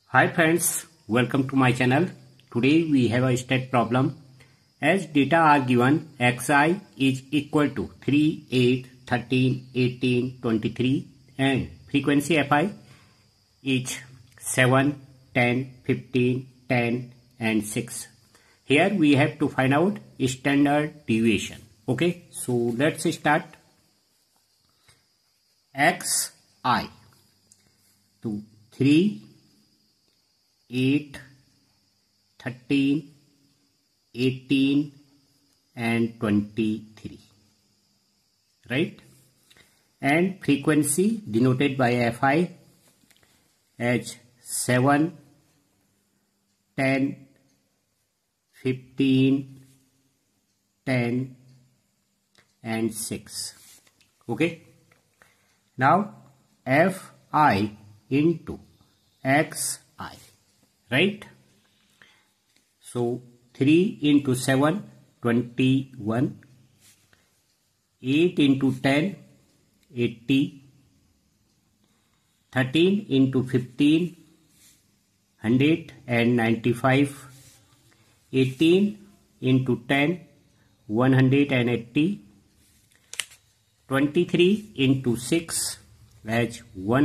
Hi friends, welcome to my channel. Today we have a stat problem. As data are given, xi is equal to 3, 8, 13, 18, 23 and frequency fi is 7, 10, 15, 10 and 6. Here we have to find out standard deviation. Okay, so let's start. Xi to 3, 8, 13, 18 and 23, right? And frequency denoted by Fi as 7, 10, 15, 10 and 6. Okay. Now Fi into Xi. Right? So 3 into 7, 21, 8 into 10, 80, 13 into 15, 195, 18 into 10, 180, 23 into 6 as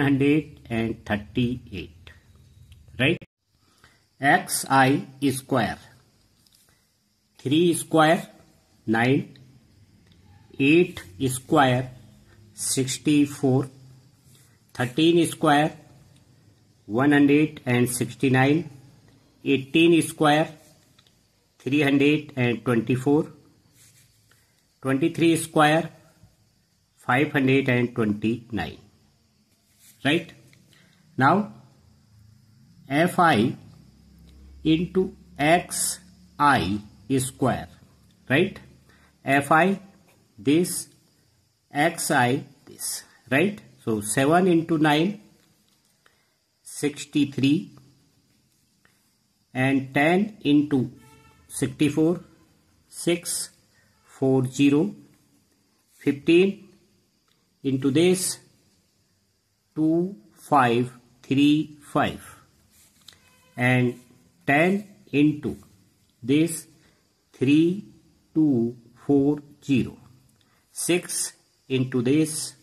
138, right? Xi square, 3 square 9, 8 square 64, 13 square 169, 18 square 324, 23 square 529, right? Now Fi into Xi square, right? Fi this, Xi this, right? So 7 into 9, 63 and 10 into 64, 640, 15 into this, 2535 and 10 into this, 3240, 6 into this,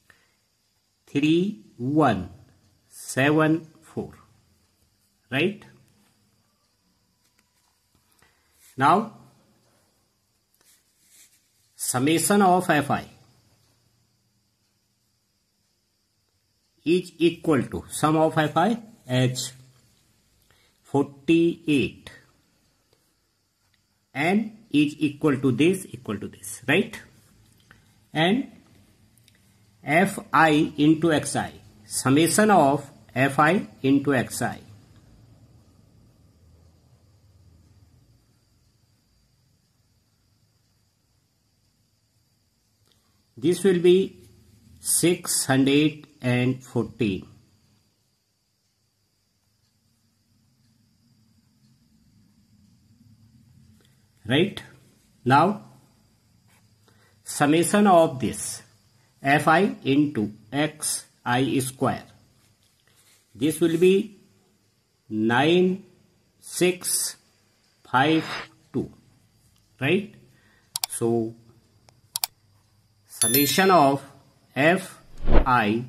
3174, right? Now summation of Fi is equal to sum of Fi as 48 and is equal to this, right? And Fi into Xi, summation of Fi into Xi this will be 614, right? Now summation of this Fi into Xi square, this will be 9652, right? So summation of Fi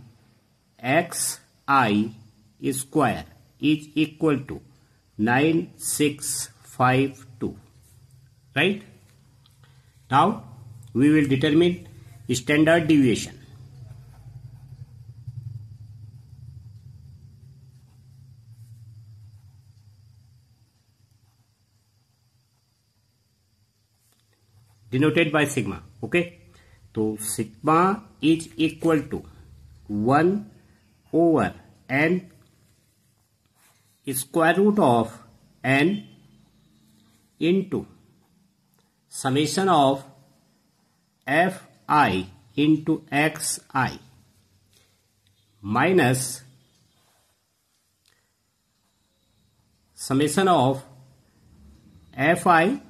Xi square is equal to 9652, right? Now we will determine standard deviation. Denoted by sigma. Okay, so sigma is equal to 1 over n square root of n into summation of Fi into Xi minus summation of Fi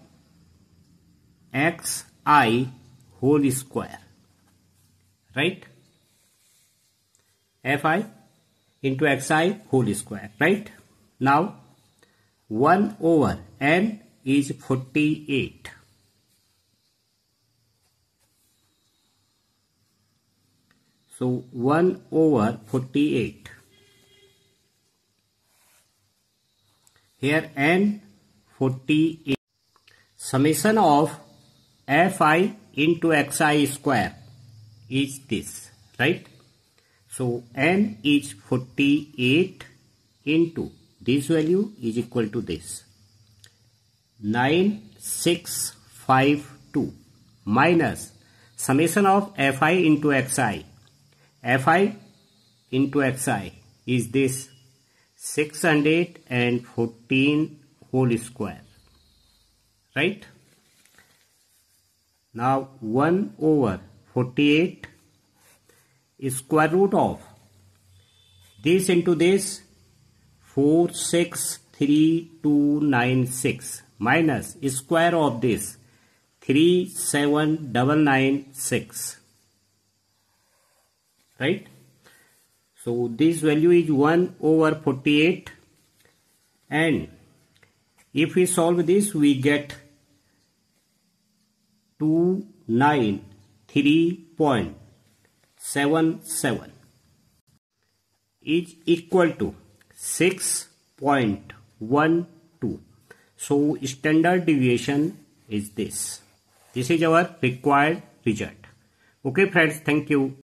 Xi whole square, right? Fi into Xi whole square, right? Now 1 over n is 48. So 1 over 48. Here n 48. Summation of fi into xi square is this, right? So n is 48 into this value is equal to this 9652 minus summation of fi into xi. Fi into xi is this 614 whole square, right? Now 1 over 48 is square root of this into this 46396 minus square of this 37996, right? So this value is 1 over 48, and if we solve this we get 293.77 is equal to 6.12. So standard deviation is this. This is our required result. Okay friends, thank you.